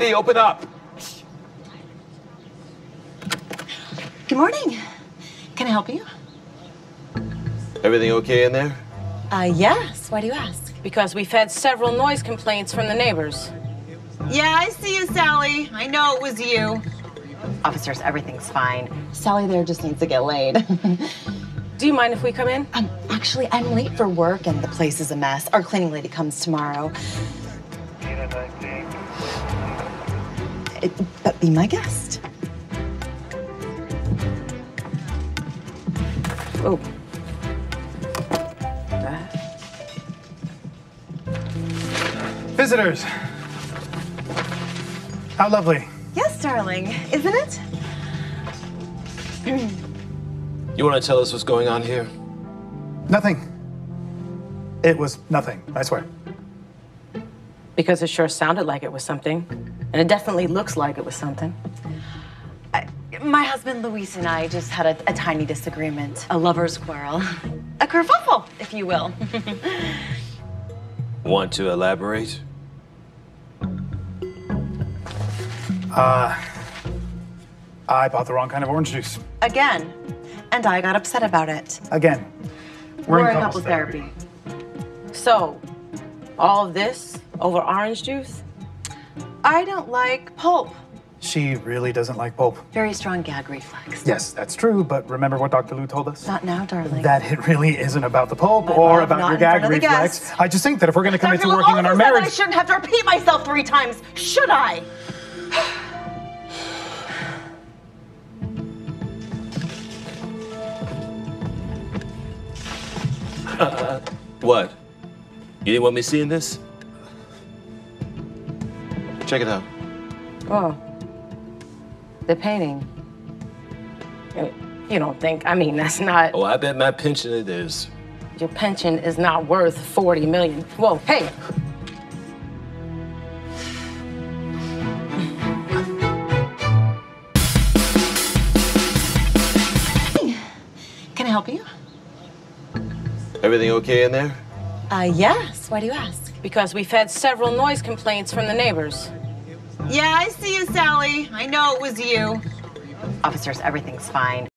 lady, open up. Good morning. Can I help you? Everything okay in there? Yes. Why do you ask? Because we've had several noise complaints from the neighbors. Yeah, I see you, Sally. I know it was you. Officers, everything's fine. Sally there just needs to get laid. Do you mind if we come in? Actually, I'm late for work and the place is a mess. Our cleaning lady comes tomorrow. But be my guest. Oh. Visitors. How lovely. Yes, darling. Isn't it? You want to tell us what's going on here? Nothing. It was nothing, I swear. Because it sure sounded like it was something. And it definitely looks like it was something. My husband, Luis, and I just had a tiny disagreement. A lover's quarrel. A kerfuffle, if you will. Want to elaborate? I bought the wrong kind of orange juice. Again. And I got upset about it. Again. We're in couples therapy. So, all of this over orange juice? I don't like pulp. She really doesn't like pulp. Very strong gag reflex. Yes, that's true, but remember what Dr. Lou told us? Not now, darling. That it really isn't about the pulp My or love, about not your in front gag of the reflex. guests. I just think that if we're going to commit to Dr. Lou working on also our said that marriage... I shouldn't have to repeat myself 3 times, should I? What? You didn't want me seeing this? Check it out. Oh. The painting. You don't think, I mean, that's not... Oh, I bet my pension it is. Your pension is not worth 40 million. Whoa, hey! Can I help you? Everything okay in there? Yes. Why do you ask? Because we've had several noise complaints from the neighbors. Yeah, I see you, Sally. I know it was you. Officers, everything's fine.